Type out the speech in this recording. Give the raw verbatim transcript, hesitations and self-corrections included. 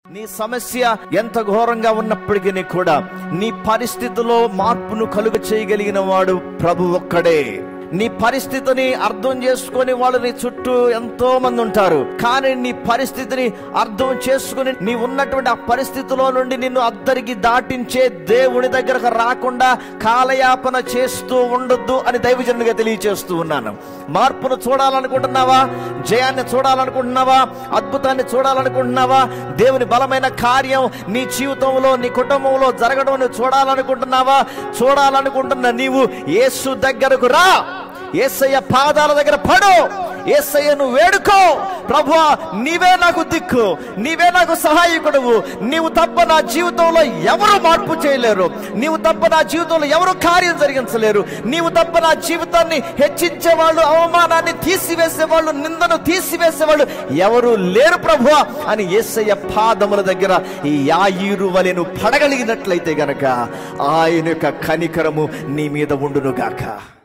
నీ సమస్య ఎంత ఘోరంగా ఉన్నప్పటికీ కూడా నీ పరిస్థితిలో మార్పును కలుగ చేయగలిగిన వాడు ప్రభు ఒక్కడే. నీ పరిస్థితిని అర్థం చేసుకుని వాళ్ళు నీ చుట్టూ ఎంతో మంది ఉంటారు, కానీ నీ పరిస్థితిని అర్థం చేసుకుని నీ ఉన్నటువంటి ఆ పరిస్థితిలో నుండి నిన్ను అద్దరికి దాటించే దేవుని దగ్గరకు రాకుండా కాలయాపన చేస్తూ ఉండొద్దు అని దైవజనుడిగా తెలియచేస్తూ ఉన్నాను. మార్పును చూడాలనుకుంటున్నావా? జయాన్ని చూడాలనుకుంటున్నావా? అద్భుతాన్ని చూడాలనుకుంటున్నావా? దేవుని బలమైన కార్యం నీ జీవితంలో నీ కుటుంబంలో జరగడం చూడాలనుకుంటున్నావా? చూడాలనుకుంటున్న నీవు యేసు దగ్గరకు రా, యేసయ్య పాదాల దగ్గర పడు, యేసయ్యను వేడుకో. ప్రభువా, నీవే నాకు దిక్కు, నీవే నాకు సహాయకుడువు, నీవు తప్ప నా జీవితంలో ఎవరు మార్పు చేయలేరు, నీవు తప్ప నా జీవితంలో ఎవరు కార్యం జరిగించలేరు, నీవు తప్ప నా జీవితాన్ని హెచ్చించేవాళ్ళు, అవమానాన్ని తీసివేసేవాళ్ళు, నిందను తీసివేసేవాళ్ళు ఎవరు లేరు ప్రభువా అని యేసయ్య పాదముల దగ్గర ఈ యాయీరు వలె నువ్వు పడగలిగినట్లయితే గనక ఆయన యొక్క కనికరము నీ మీద ఉండును గాక.